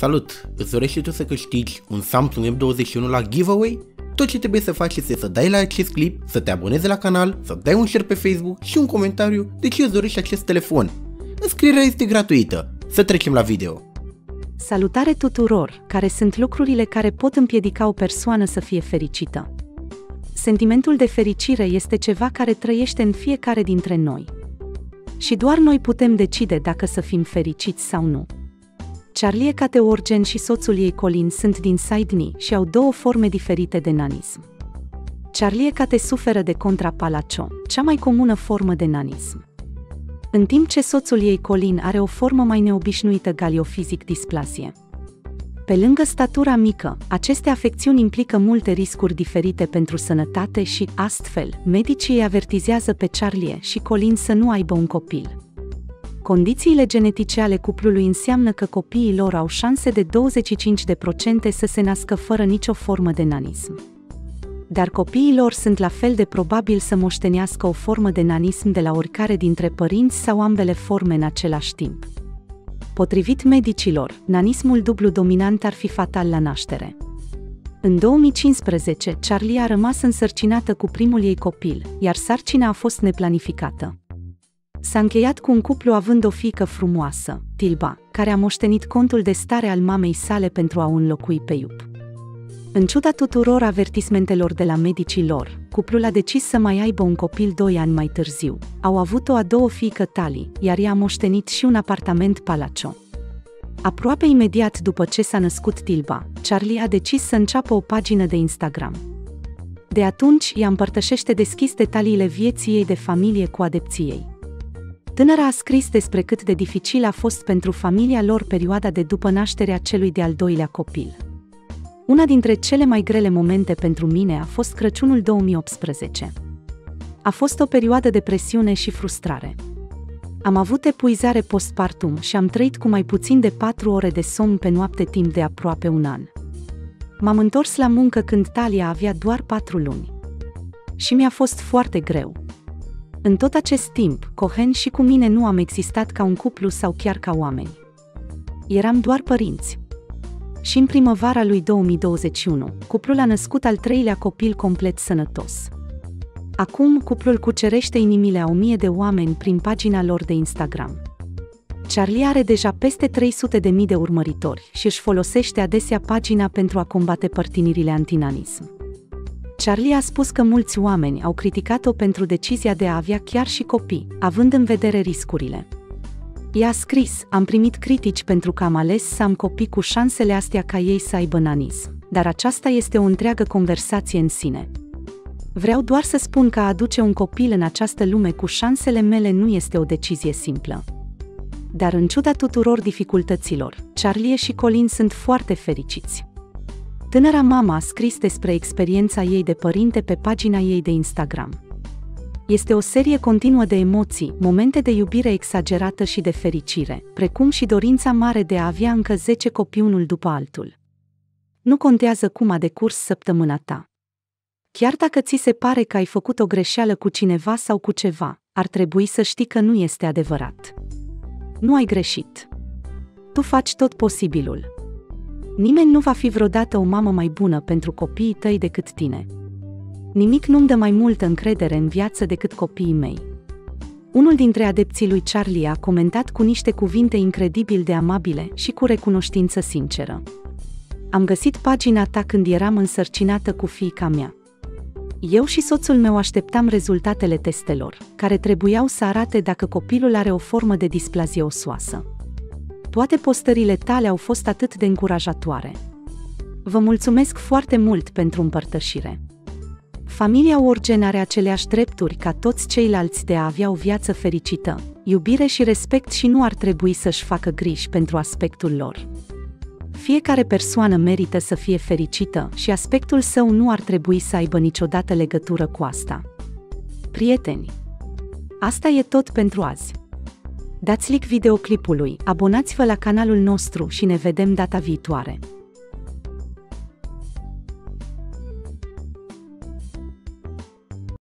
Salut! Îți dorești tu să câștigi un Samsung M21 la giveaway? Tot ce trebuie să faci este să dai la acest clip, să te abonezi la canal, să dai un share pe Facebook și un comentariu de ce îți dorești acest telefon. Înscrierea este gratuită. Să trecem la video. Salutare tuturor! Care sunt lucrurile care pot împiedica o persoană să fie fericită? Sentimentul de fericire este ceva care trăiește în fiecare dintre noi. Și doar noi putem decide dacă să fim fericiți sau nu. Charlie Kate Warren și soțul ei Colin sunt din Sydney și au două forme diferite de nanism. Charlie Kate suferă de contrapalacio, cea mai comună formă de nanism. În timp ce soțul ei Colin are o formă mai neobișnuită galiofizic displasie. Pe lângă statura mică, aceste afecțiuni implică multe riscuri diferite pentru sănătate și, astfel, medicii îi avertizează pe Charlie și Colin să nu aibă un copil. Condițiile genetice ale cuplului înseamnă că copiii lor au șanse de 25% să se nască fără nicio formă de nanism. Dar copiii lor sunt la fel de probabil să moștenească o formă de nanism de la oricare dintre părinți sau ambele forme în același timp. Potrivit medicilor, nanismul dublu dominant ar fi fatal la naștere. În 2015, Charlie a rămas însărcinată cu primul ei copil, iar sarcina a fost neplanificată. S-a încheiat cu un cuplu având o fiică frumoasă, Tilba, care a moștenit contul de stare al mamei sale pentru a o înlocui pe iub. În ciuda tuturor avertismentelor de la medicii lor, cuplul a decis să mai aibă un copil 2 ani mai târziu. Au avut o a doua fiică Tali, iar ea a moștenit și un apartament Palazzo. Aproape imediat după ce s-a născut Tilba, Charlie a decis să înceapă o pagină de Instagram. De atunci, ea împărtășește deschis detaliile vieții ei de familie cu adepții ei. Tânăra a scris despre cât de dificil a fost pentru familia lor perioada de după nașterea celui de-al doilea copil. Una dintre cele mai grele momente pentru mine a fost Crăciunul 2018. A fost o perioadă de presiune și frustrare. Am avut epuizare postpartum și am trăit cu mai puțin de 4 ore de somn pe noapte timp de aproape un an. M-am întors la muncă când Talia avea doar 4 luni. Și mi-a fost foarte greu. În tot acest timp, Cohen și cu mine nu am existat ca un cuplu sau chiar ca oameni. Eram doar părinți. Și în primăvara lui 2021, cuplul a născut al 3-lea copil complet sănătos. Acum, cuplul cucerește inimile a 1000 de oameni prin pagina lor de Instagram. Charlie are deja peste 300.000 de urmăritori și își folosește adesea pagina pentru a combate părtinirile antinanism. Charlie a spus că mulți oameni au criticat-o pentru decizia de a avea chiar și copii, având în vedere riscurile. Ea a scris: am primit critici pentru că am ales să am copii cu șansele astea ca ei să aibă nanism, dar aceasta este o întreagă conversație în sine. Vreau doar să spun că a aduce un copil în această lume cu șansele mele nu este o decizie simplă. Dar în ciuda tuturor dificultăților, Charlie și Colin sunt foarte fericiți. Tânăra mama a scris despre experiența ei de părinte pe pagina ei de Instagram. Este o serie continuă de emoții, momente de iubire exagerată și de fericire, precum și dorința mare de a avea încă 10 copii unul după altul. Nu contează cum a decurs săptămâna ta. Chiar dacă ți se pare că ai făcut o greșeală cu cineva sau cu ceva, ar trebui să știi că nu este adevărat. Nu ai greșit. Tu faci tot posibilul. Nimeni nu va fi vreodată o mamă mai bună pentru copiii tăi decât tine. Nimic nu-mi dă mai multă încredere în viață decât copiii mei. Unul dintre adepții lui Charlie a comentat cu niște cuvinte incredibil de amabile și cu recunoștință sinceră. Am găsit pagina ta când eram însărcinată cu fiica mea. Eu și soțul meu așteptam rezultatele testelor, care trebuiau să arate dacă copilul are o formă de displazie osoasă. Toate postările tale au fost atât de încurajatoare. Vă mulțumesc foarte mult pentru împărtășire. Familia Warren are aceleași drepturi ca toți ceilalți de a avea o viață fericită, iubire și respect și nu ar trebui să-și facă griji pentru aspectul lor. Fiecare persoană merită să fie fericită și aspectul său nu ar trebui să aibă niciodată legătură cu asta. Prieteni, asta e tot pentru azi. Dați like videoclipului, abonați-vă la canalul nostru și ne vedem data viitoare.